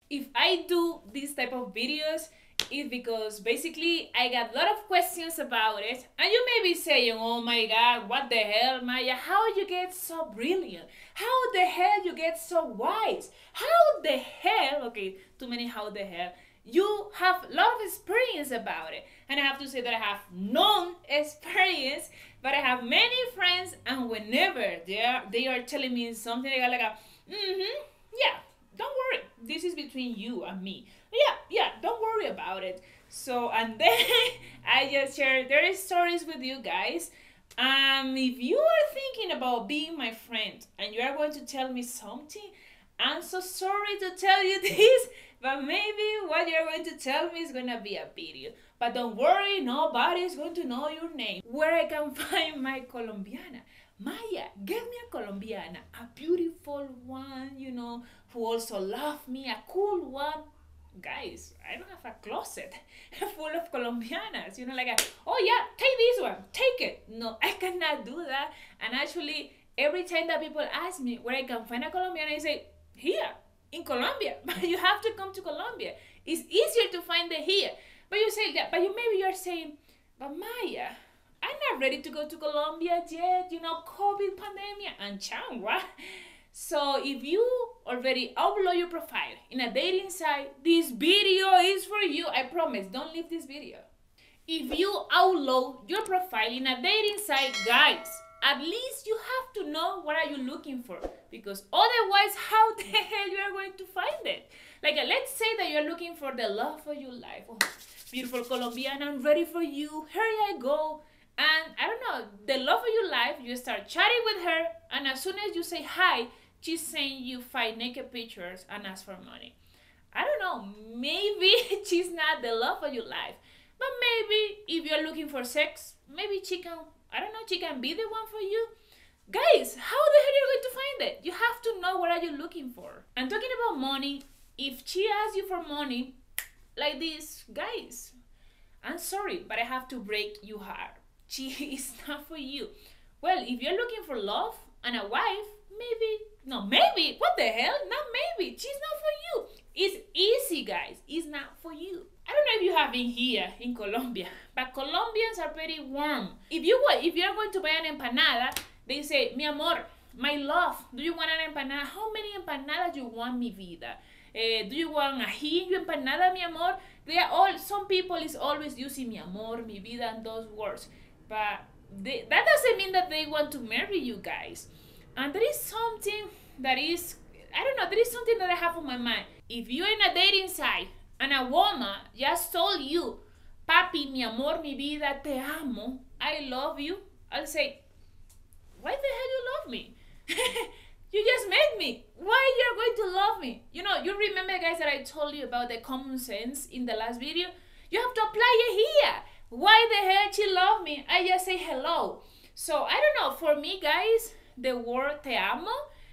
If I do these type of videos, it's because basically I got a lot of questions about it, and you may be saying, oh my god, what the hell, Maya, how you get so brilliant, how the hell you get so wise, how the hell, okay, too many how the hell, you have a lot of experience about it. And I have to say that I have none experience, but I have many friends, and whenever they are telling me something, I got like a yeah, don't worry, this is between you and me. Yeah, don't worry about it. So, and then I just share their stories with you guys. If you are thinking about being my friend and you are going to tell me something, I'm so sorry to tell you this, but maybe what you're going to tell me is gonna be a video. But don't worry, nobody is going to know your name. Where I can find my Colombiana. Maya, get me a Colombiana, a beautiful one, who also love me, a cool one. Guys, I don't have a closet full of Colombianas, oh yeah, take this one, take it. No, I cannot do that. And actually, every time that people ask me where I can find a Colombiana, I say, here, in Colombia. But you have to come to Colombia. It's easier to find it here. But you say, yeah, but maybe you're saying, but Maya, I'm not ready to go to Colombia yet, COVID pandemic and changua. So if you already upload your profile in a dating site, this video is for you. I promise, don't leave this video. If you upload your profile in a dating site, guys, at least you have to know what are you looking for, because otherwise how the hell you are going to find it? Like, let's say that you're looking for the love of your life. Oh, beautiful Colombian, I'm ready for you, here I go. And I don't know, the love of your life, you start chatting with her, and as soon as you say hi, she's sending you 5 naked pictures and asks for money. I don't know, maybe she's not the love of your life. But maybe if you're looking for sex, maybe she can, I don't know, she can be the one for you. Guys, how the hell are you going to find it? You have to know what are you looking for. And talking about money, if she asks you for money, like this, guys, I'm sorry, but I have to break you heart. She is not for you. Well, if you're looking for love and a wife, maybe, what the hell? Not maybe, she's not for you. It's easy, guys, it's not for you. I don't know if you have been here in Colombia, but Colombians are pretty warm. If you're going to buy an empanada, they say, mi amor, my love, do you want an empanada? How many empanadas you want, mi vida? Do you want ají in your empanada, mi amor? Some people is always using mi amor, mi vida, and those words. But that doesn't mean that they want to marry you guys. And there is something that is, I don't know, there is something that I have on my mind. If you're in a dating site and a woman just told you, papi, mi amor, mi vida, te amo, I love you, I'll say, why the hell you love me? You just met me. Why you're going to love me? You remember, guys, that I told you about the common sense in the last video? You have to apply it here. Why the hell she love me? I just say hello. So I don't know. For me, guys, the word te amo,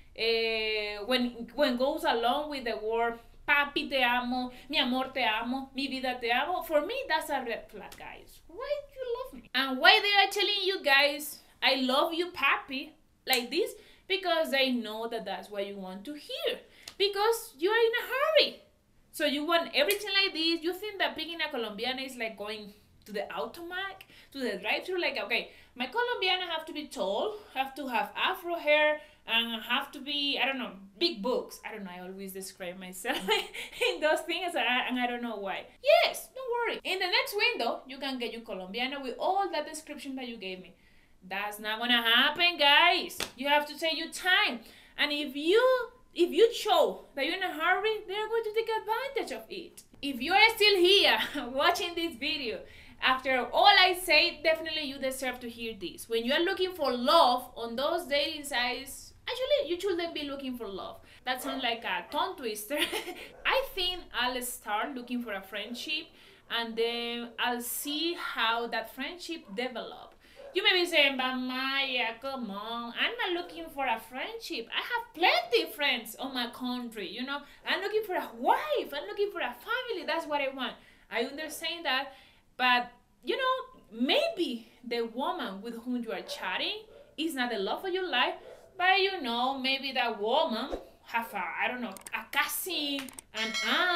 when goes along with the word papi te amo, mi amor te amo, mi vida te amo, for me that's a red flag, guys. Why do you love me? And why they are telling you guys, I love you, papi, like this? Because they know that that's what you want to hear. Because you are in a hurry. So you want everything like this. You think that picking a Colombiana is like going to the automac, to the drive-thru, like, okay, my Colombiana have to be tall, have to have afro hair, and have to be, I don't know, big books. I don't know, I always describe myself in those things, and I don't know why. Yes, don't worry. In the next window, you can get your Colombiana with all that description that you gave me. That's not gonna happen, guys. You have to take your time. And if you show that you're in a hurry, they're going to take advantage of it. If you are still here watching this video, after all I say, definitely you deserve to hear this. When you are looking for love on those dating sites, actually, you shouldn't be looking for love. That sounds like a tongue twister. I think I'll start looking for a friendship, and then I'll see how that friendship develops. You may be saying, but Maya, come on, I'm not looking for a friendship. I have plenty of friends on my country, I'm looking for a wife, I'm looking for a family, that's what I want. I understand that, but, maybe the woman with whom you are chatting is not the love of your life, but maybe that woman have a cousin, an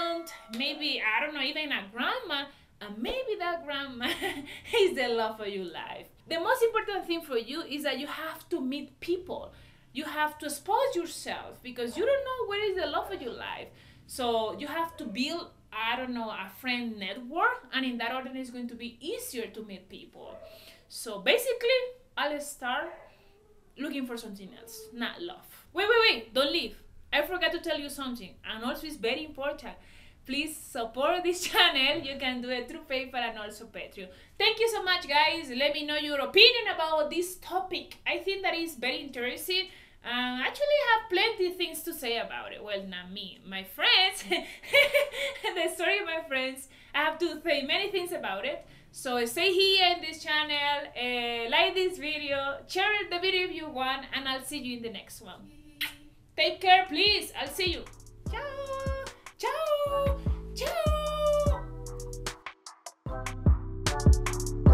maybe, I don't know, even a grandma, and maybe that grandma is the love of your life. The most important thing for you is that you have to meet people. You have to expose yourself because you don't know where is the love of your life. So you have to build, I don't know, a friend network, and in that order it's going to be easier to meet people. So basically, I'll start looking for something else, not love. Wait, don't leave. I forgot to tell you something, and also it's very important. Please support this channel. You can do it through PayPal and also Patreon. Thank you so much, guys. Let me know your opinion about this topic. I think that is very interesting. Actually, I have plenty of things to say about it. Well, not me, my friends. The story of my friends. I have to say many things about it. So stay here in this channel, like this video, share the video if you want, and I'll see you in the next one. Take care, please. I'll see you. Ciao. Ciao. Ciao.